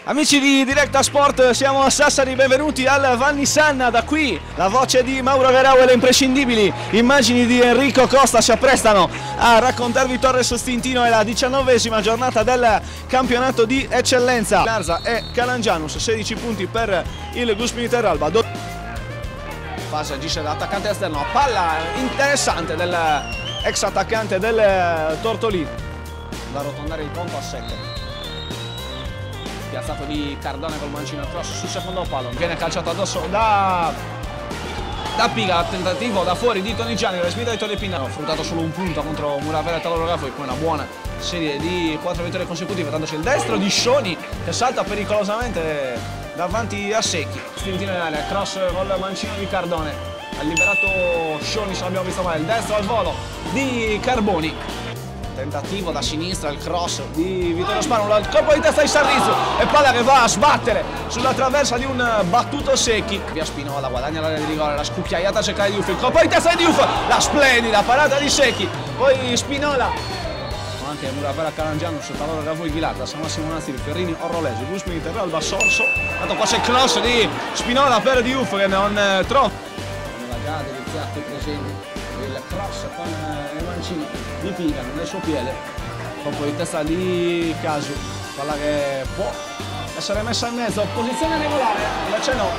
Amici di Directa Sport, siamo a Sassari, benvenuti al Val Nissan. Da qui la voce di Mauro Garau e le imprescindibili immagini di Enrico Costa si apprestano a raccontarvi Torres Stintino e la 19ª giornata del campionato di eccellenza. Larza e Calangianus, 16 punti per il Guspini Terralba. Fase agisce l'attaccante esterno, palla interessante dell'ex attaccante del Tortolino. Da arrotondare il conto a 7. Piazzato di Cardone col mancino cross sul secondo palo, viene calciato addosso da Piga, tentativo da fuori di Tonigiani, respinta di Tolepina, fruttato solo un punto contro Muravera e Talorografo e poi una buona serie di 4 vittorie consecutive, tanto c'è il destro di Scioni che salta pericolosamente davanti a Secchi. Stintino in area, cross col mancino di Cardone, ha liberato Scioni, se l'abbiamo visto male, il destro al volo di Carboni. Tentativo da sinistra, il cross di Vittorio Spano, il colpo di testa di Sarrizio e palla che va a sbattere sulla traversa di un battuto Secchi. Via Spinola, guadagna l'area di rigore, la scucchiaiata a cercare Diouf, il colpo di testa di Diouf, la splendida parata di Secchi, poi Spinola. Anche Muravera Calangianus, Talora Ravoi Ghilarda, San Massimo Naziri, Ferrini, Orrolesi, Guspini Terralba, Sorso. Tanto qua c'è il cross di Spinola per Diouf che non trova. La gara deliziati presenti. Il cross con i mancini di Piga nel suo piede, colpo di testa di Casu, palla che può essere messa in mezzo, posizione regolare, invece no,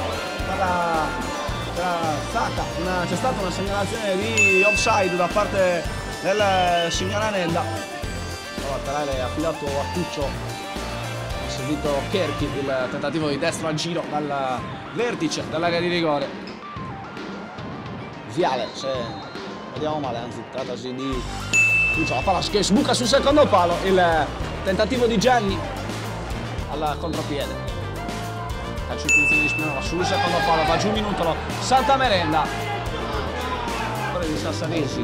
c'è stata una segnalazione di offside da parte del signor Anelda. Il laterale affidato a Tuccio, ha servito Kerchi, il tentativo di destro al giro dal vertice dell'area di rigore. Viale, se vediamo male, anzi trattasi di la palla che sbuca sul secondo palo, il tentativo di Gianni al contropiede, calcio di punizione di Spinola sul secondo palo, va giù Minutolo, salta Merenda, fuori di Sassaresi,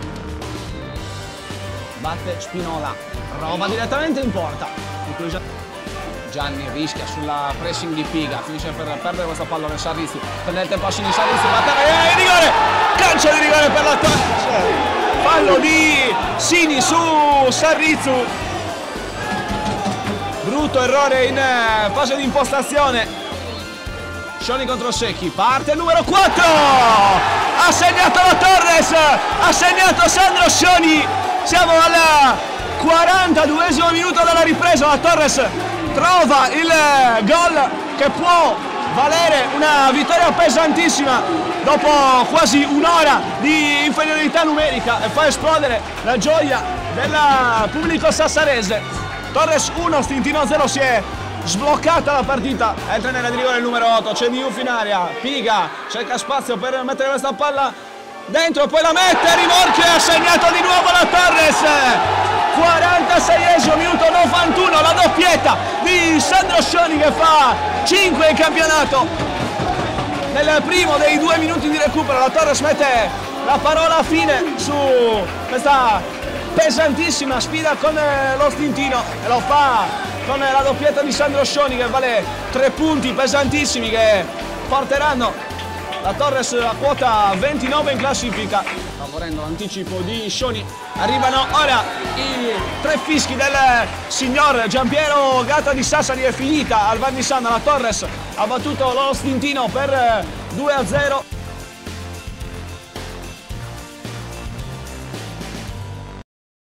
batte Spinola, prova direttamente in porta. Gianni rischia sulla pressing di Piga, finisce per perdere questa pallone. Sarrizzi prende il tempo a sinistra, Sarrizzi batte rigore, calcio di rigore per la Torres, fallo di Sini su Sarrizzi, brutto errore in fase di impostazione. Scioni contro Secchi, parte il numero 4, ha segnato la Torres, ha segnato Sandro Scioni, siamo al 42esimo minuto della ripresa, la Torres trova il gol che può valere una vittoria pesantissima dopo quasi un'ora di inferiorità numerica e fa esplodere la gioia del pubblico sassarese. Torres 1, Stintino 0, si è sbloccata la partita, entra nella di rigore il numero 8, c'è Diouf in area, Piga cerca spazio per mettere questa palla dentro, poi la mette, rimorchio e ha segnato di nuovo la Torres. 46esimo minuto, 91, la doppietta di Sandro Scioni che fa 5 in campionato. Nel primo dei 2 minuti di recupero la Torres mette la parola fine su questa pesantissima sfida con lo Stintino e lo fa con la doppietta di Sandro Scioni che vale 3 punti pesantissimi che porteranno la Torres a quota 29 in classifica. Favorendo l'anticipo di Scioni, arrivano ora i 3 fischi del signor Giampiero Gatta di Sassari. È finita al Val Nissan, la Torres ha battuto lo Stintino per 2-0.